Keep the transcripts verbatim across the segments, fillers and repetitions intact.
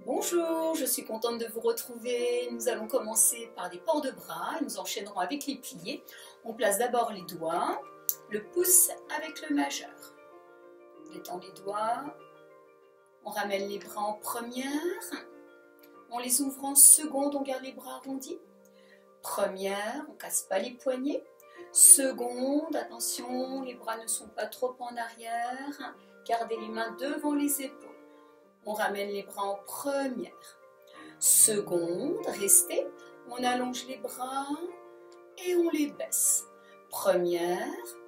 Bonjour, je suis contente de vous retrouver. Nous allons commencer par des ports de bras et nous enchaînerons avec les pliés. On place d'abord les doigts, le pouce avec le majeur. On étend les doigts, on ramène les bras en première, on les ouvre en seconde, on garde les bras arrondis. Première, on ne casse pas les poignets. Seconde, attention, les bras ne sont pas trop en arrière. Gardez les mains devant les épaules. On ramène les bras en première. Seconde, restez. On allonge les bras et on les baisse. Première.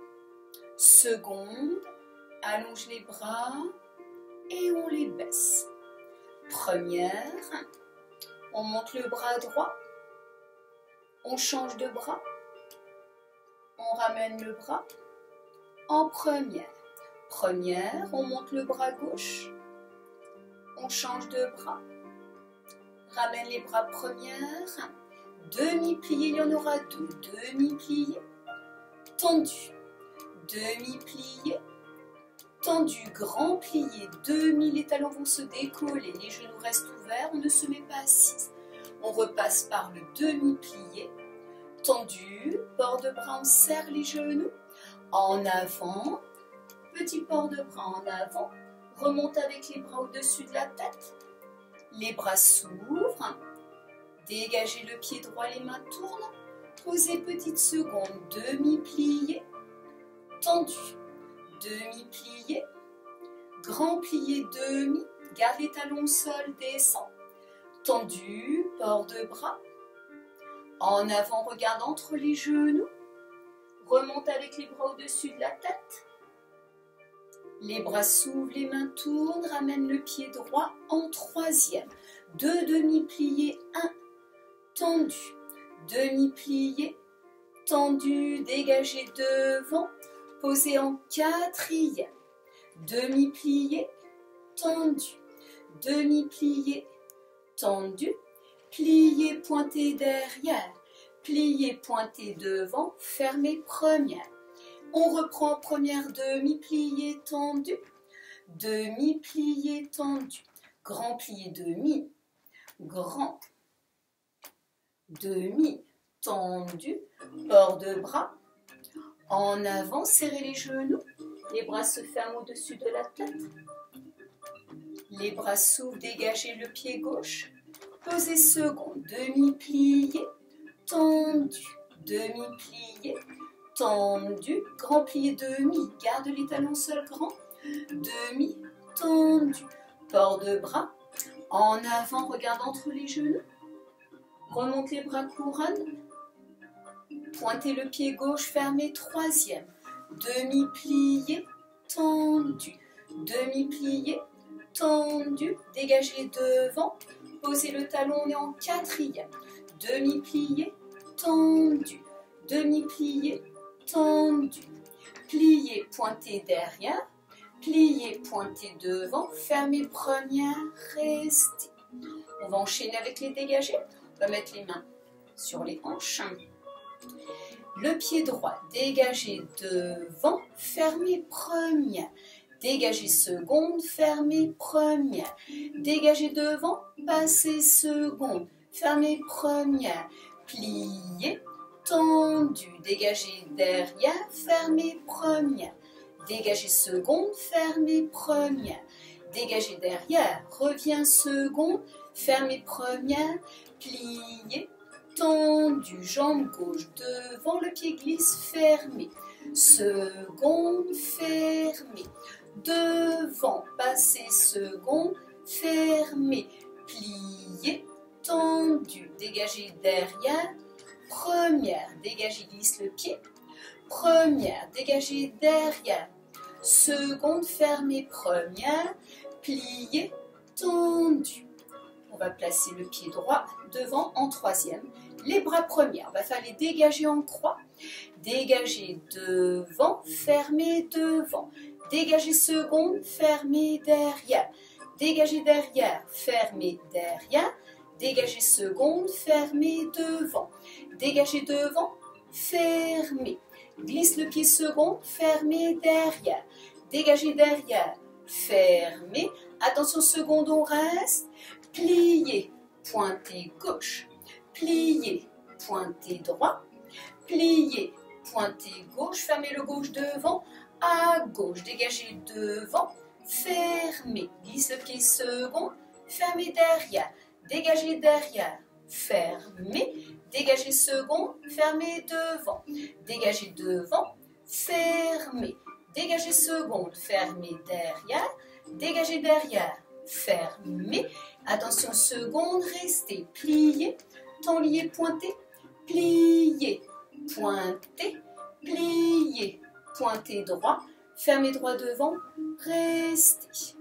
Seconde, allonge les bras et on les baisse. Première. On monte le bras droit. On change de bras. On ramène le bras en première. Première, on monte le bras gauche. On change de bras. Ramène les bras première. Demi-plié, il y en aura deux. Demi-plié. Tendu. Demi-plié. Tendu. Grand plié. Demi, les talons vont se décoller. Les genoux restent ouverts. On ne se met pas assise. On repasse par le demi-plié. Tendu. Port de bras, on serre les genoux. En avant. Petit port de bras en avant. Remonte avec les bras au-dessus de la tête. Les bras s'ouvrent. Dégagez le pied droit, les mains tournent. Posez petite seconde. Demi-plié. Tendu. Demi-plié. Grand plié, demi. Garde les talons au sol, descend. Tendu. Port de bras. En avant, regarde entre les genoux. Remonte avec les bras au-dessus de la tête. Les bras s'ouvrent, les mains tournent, ramène le pied droit en troisième. Deux demi-pliés, un, tendu. Demi-plié, tendu, dégagez devant, posez en quatrième. Demi-plié, tendu. Demi-plié, tendu. Plié, pointé derrière. Plié, pointé devant, fermez première. On reprend première, demi-plié tendu, demi-plié tendu, grand plié demi, grand, demi, tendu, port de bras, en avant, serrez les genoux, les bras se ferment au-dessus de la tête, les bras s'ouvrent, dégagez le pied gauche, posez seconde, demi-plié, tendu, demi-plié, tendu, grand plié demi, garde les talons seuls grands, demi, tendu, port de bras, en avant, regarde entre les genoux, remonte les bras couronne, pointez le pied gauche, fermez troisième, demi plié, tendu, demi plié, tendu, dégagez devant, posez le talon, on est en quatrième, demi plié, tendu, demi plié, tendu, plié, pointé derrière, plié, pointé devant, fermez première, restez. On va enchaîner avec les dégagés. On va mettre les mains sur les hanches. Le pied droit, dégagez devant, fermez première. Dégagez seconde, fermez première. Dégagez devant, passez seconde, fermez première. Plié, tendu, dégagez derrière, fermez première, dégagez seconde, fermez première, dégagez derrière, revient seconde, fermez première, plié, tendu, jambe gauche devant, le pied glisse, fermé, seconde, fermé, devant, passez seconde, fermé, plié, tendu, dégagez derrière, première, dégagez, glisse le pied. Première, dégagez derrière. Seconde, fermez première. Plié, tendu. On va placer le pied droit devant en troisième. Les bras première, on va faire les dégager en croix. Dégagez devant, fermez devant. Dégagez seconde, fermez derrière. Dégagez derrière, fermez derrière. Dégagez seconde, fermez devant. Dégagez devant, fermez. Glisse le pied second, fermez derrière. Dégagez derrière, fermez. Attention, seconde, on reste. Plié, pointé gauche. Plié, pointé droit. Plié, pointé gauche. Fermez le gauche devant. À gauche, dégagez devant. Fermez. Glisse le pied second. Fermez derrière. Dégagez derrière. Fermez. Dégagez second. Fermez devant. Dégagez devant. Fermez. Dégagez seconde, fermez derrière, dégagez derrière, fermez. Attention, seconde, restez, pliez, tenlier, pointé, pliez, pointé, pliez, pointé droit, fermez droit devant, restez.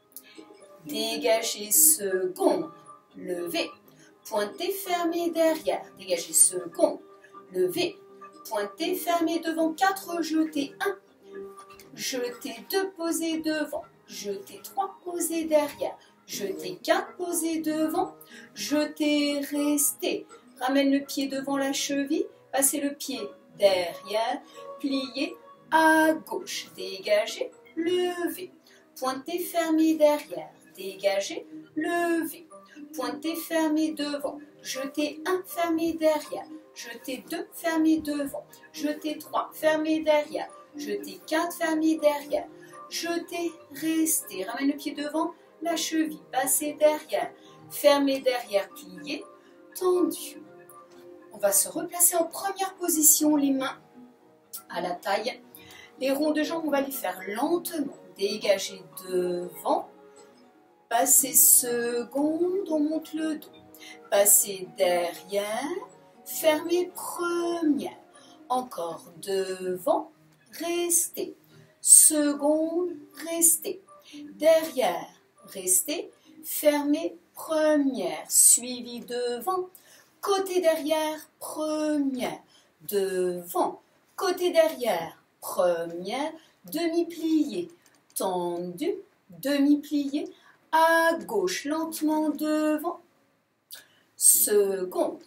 Dégagez seconde, levez, pointé, fermez derrière, dégagez seconde, levez, pointé, fermez devant, quatre, jetez un. Jetez deux, posez devant. Jetez trois, posez derrière. Jetez quatre, posez devant. Jetez, restez. Ramène le pied devant la cheville. Passez le pied derrière. Pliez à gauche. Dégagez, levez. Pointez, fermez derrière. Dégagez, levez. Pointez, fermez devant. Jetez un, fermez derrière. Jetez deux, fermez devant. Jetez trois, fermez derrière. Jetez quatre, fermez derrière. Jetez, restez. Ramène le pied devant, la cheville. Passez derrière. Fermez derrière, pliez, tendu. On va se replacer en première position, les mains à la taille. Les ronds de jambes, on va les faire lentement. Dégagez devant. Passez seconde, on monte le dos. Passez derrière. Fermez première. Encore devant. Restez. Seconde, restez. Derrière, restez. Fermez première. Suivi devant. Côté derrière, première. Devant. Côté derrière, première. Demi-plié. Tendu. Demi-plié. À gauche, lentement devant. Seconde.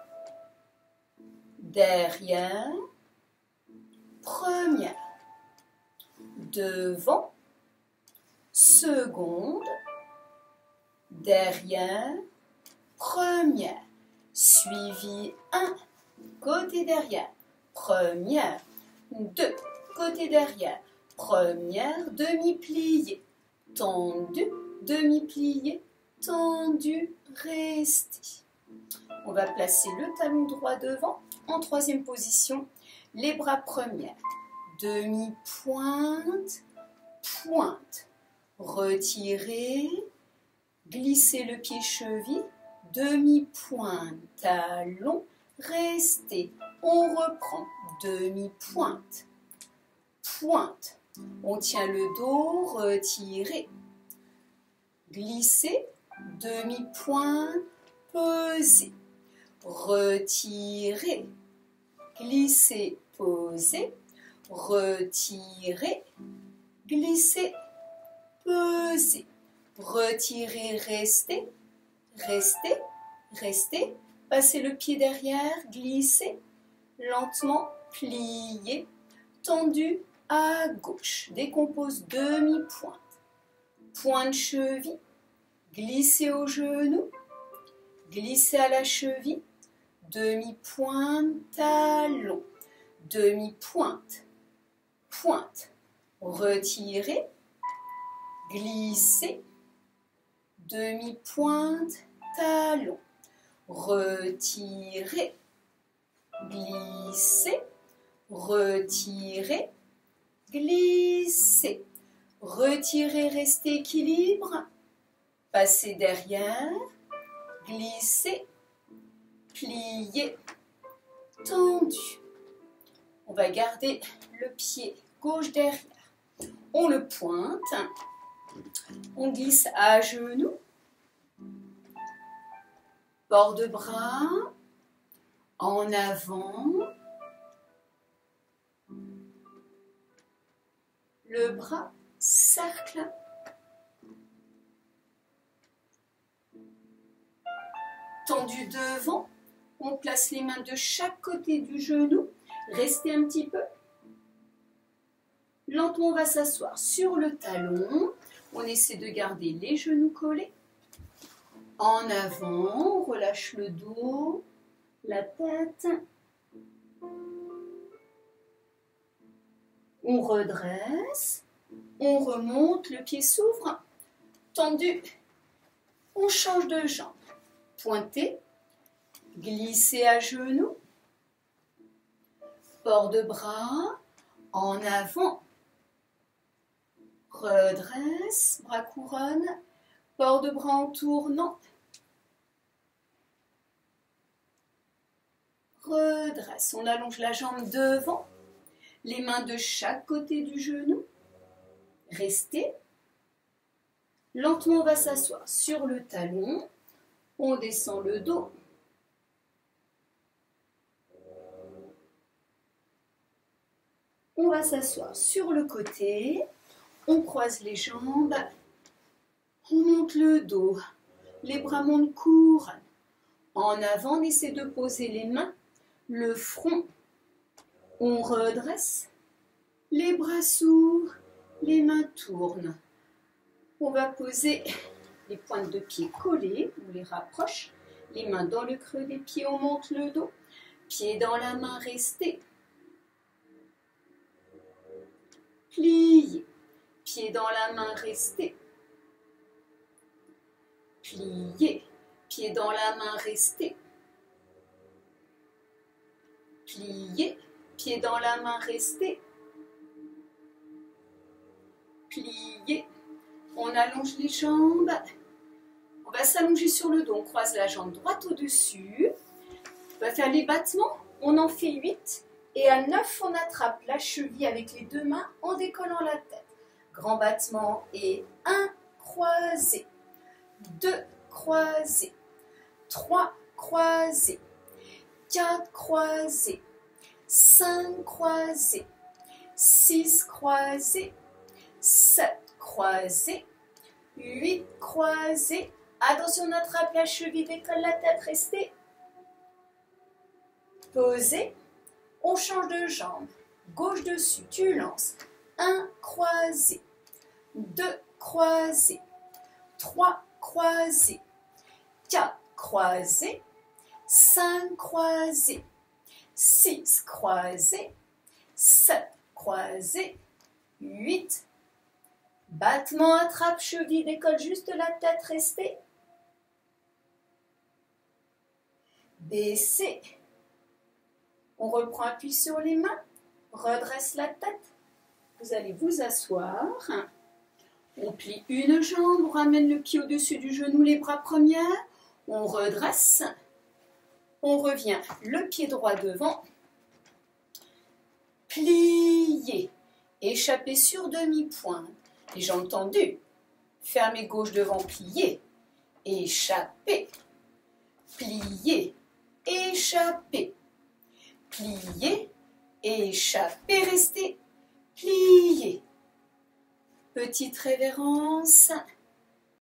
Derrière. Première, devant, seconde, derrière, première, suivi un, côté derrière, première, deux, côté derrière, première, demi-plié, tendu, demi-plié, tendu, resté. On va placer le talon droit devant, en troisième position. Les bras première, demi-pointe, pointe, retirez, glissez le pied cheville, demi-pointe, talon, restez, on reprend, demi-pointe, pointe, on tient le dos, retirez, glissez, demi-pointe, pesez, retirez, glissez, posez, retirez, glissez, pesez, retirez, restez, restez, restez, passez le pied derrière, glissez, lentement, pliez, tendu à gauche, décompose demi-pointe, pointe cheville, glissez au genou, glissez à la cheville, demi-pointe, talon, demi-pointe, pointe, retirez, glissez, demi-pointe, talon, retirez, glissez, retirez, glissez, retirez, restez équilibre, passez derrière, glissez, pliez, tendu. On va garder le pied gauche derrière. On le pointe. On glisse à genoux. Bord de bras. En avant. Le bras cercle. Tendu devant. On place les mains de chaque côté du genou. Restez un petit peu. Lentement, on va s'asseoir sur le talon. On essaie de garder les genoux collés. En avant, on relâche le dos, la tête. On redresse, on remonte, le pied s'ouvre, tendu. On change de jambe. Pointer, glisser à genoux, port de bras, en avant. Redresse, bras couronne, port de bras en tournant. Redresse, on allonge la jambe devant, les mains de chaque côté du genou. Restez. Lentement, on va s'asseoir sur le talon. On descend le dos. On va s'asseoir sur le côté. On croise les jambes. On monte le dos. Les bras montent court. En avant, on essaie de poser les mains, le front. On redresse. Les bras s'ouvrent. Les mains tournent. On va poser les pointes de pied collées, on les rapproche, les mains dans le creux des pieds, on monte le dos, pieds dans la main, restez. Pliez, pieds dans la main, restez. Pliez, pieds dans la main, restez. Pliez, pieds dans la main, restez. Pliez. On allonge les jambes. On va s'allonger sur le dos. On croise la jambe droite au-dessus. On va faire les battements. On en fait huit. Et à neuf, on attrape la cheville avec les deux mains en décollant la tête. Grand battement. Et un, croisé. deux, croisé. trois, croisé. quatre, croisé. cinq, croisé. six, croisé. sept, croisé, huit, croisé. Attention, on attrape la cheville, décolle la tête, restez. Posez. On change de jambe. Gauche dessus, tu lances. un, croisé. deux, croisé. trois, croisé. quatre, croisé. cinq, croisé. six, croisé. sept, croisé. huit, battement, attrape, cheville, décolle juste la tête, restez. Baissez. On reprend appui sur les mains, redresse la tête. Vous allez vous asseoir. On plie une jambe, on ramène le pied au-dessus du genou, les bras première. On redresse. On revient le pied droit devant. Pliez. Échappez sur demi-pointe. Les jambes tendues. Fermez gauche devant, pliez. Échappez. Pliez. Échappez. Pliez. Échappez. Restez. Pliez. Petite révérence.